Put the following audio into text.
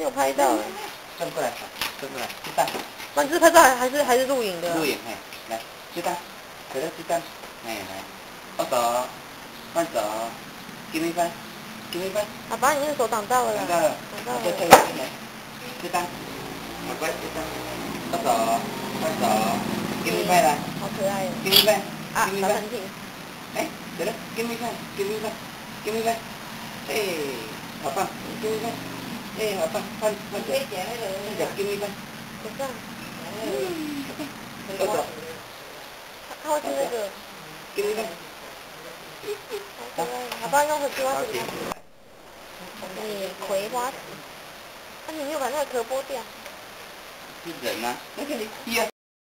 没有拍到。 转过来，转过来，鸡蛋。 那这是拍照还是录影的？ 录影，嘿，来，鸡蛋，可乐鸡蛋，哎，来，放手，放手 ，give me five，give me five。啊， 把你那个手挡到了啦。 挡到了， 挡到了。 再退回来，鸡蛋，乖乖鸡蛋，放手，放手 ，give me five 来。 好可爱哦。 give me five， 啊， give me 打 five。 喷嚏。 哎，可乐 give me five，give me five，give me five。哎，好棒 ，give me five。哎，好棒，换脚 ，give me five。 不是啊。 二手。 他会吃那个。 give me five。 好可爱，好吧，用葵花籽给他。你葵花籽。啊，你没有把那个壳剥掉。 是人吗？那个你，呀。